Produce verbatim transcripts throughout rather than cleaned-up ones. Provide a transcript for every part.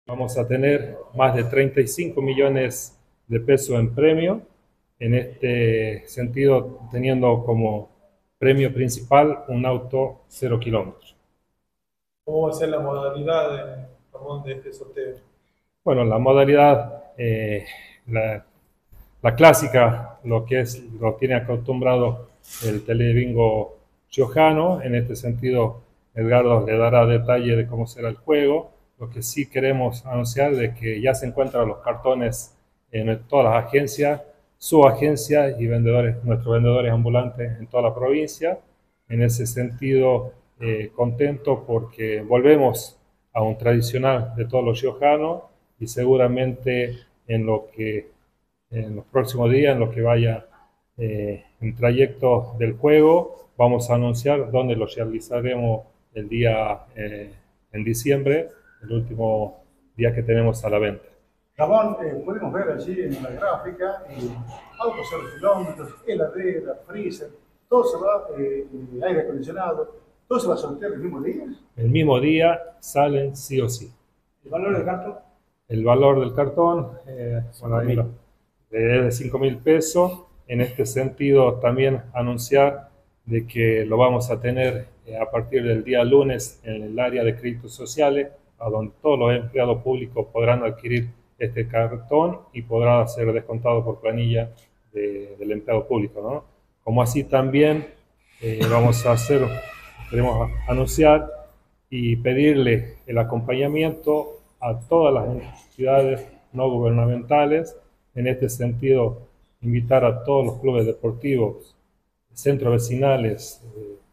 Vamos a tener más de treinta y cinco millones de pesos en premio, en este sentido teniendo como premio principal un auto cero kilómetros. ¿Cómo va a ser la modalidad de, perdón, de este sorteo? Bueno, la modalidad, eh, la, la clásica, lo que es, lo tiene acostumbrado el Telebingo riojano. En este sentido, Edgardo le dará detalle de cómo será el juego. Lo que sí queremos anunciar de que ya se encuentran los cartones en todas las agencias, su agencia y vendedores, nuestros vendedores ambulantes en toda la provincia. En ese sentido, eh, contento porque volvemos a un tradicional de todos los riojanos y seguramente en lo que en los próximos días, en lo que vaya eh, en trayecto del juego, vamos a anunciar dónde lo realizaremos el día eh, en diciembre, el último día que tenemos a la venta. Ramón, eh, podemos ver allí en la gráfica eh, autos cero kilómetros, heladera, freezer, todo se va, eh, eh, aire acondicionado, todo se va a sortear el mismo día. El mismo día salen sí o sí. ¿El valor del cartón? El valor del cartón, eh, bueno, ahí lo- es de cinco mil pesos. En este sentido, también anunciar de que lo vamos a tener eh, a partir del día lunes en el área de créditos sociales, a donde todos los empleados públicos podrán adquirir este cartón y podrá ser descontado por planilla de- del empleado público, ¿no? Como así también eh, vamos a hacer, queremos anunciar y pedirle el acompañamiento a todas las entidades no gubernamentales. En este sentido, invitar a todos los clubes deportivos, centros vecinales,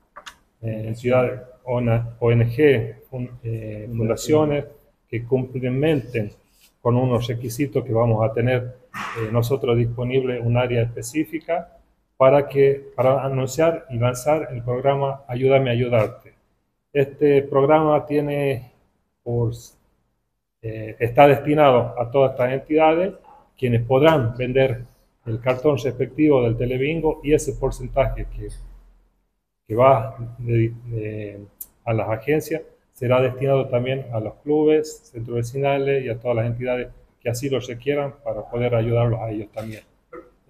eh, entidades, O N G, fun- eh, fundaciones que complementen con unos requisitos que vamos a tener eh, nosotros disponible un área específica para que para anunciar y lanzar el programa Ayúdame a ayudarte. Este programa tiene por, eh, está destinado a todas estas entidades, quienes podrán vender el cartón respectivo del Telebingo y ese porcentaje que, que va de, de, a las agencias será destinado también a los clubes, centros vecinales y a todas las entidades que así lo requieran para poder ayudarlos a ellos también.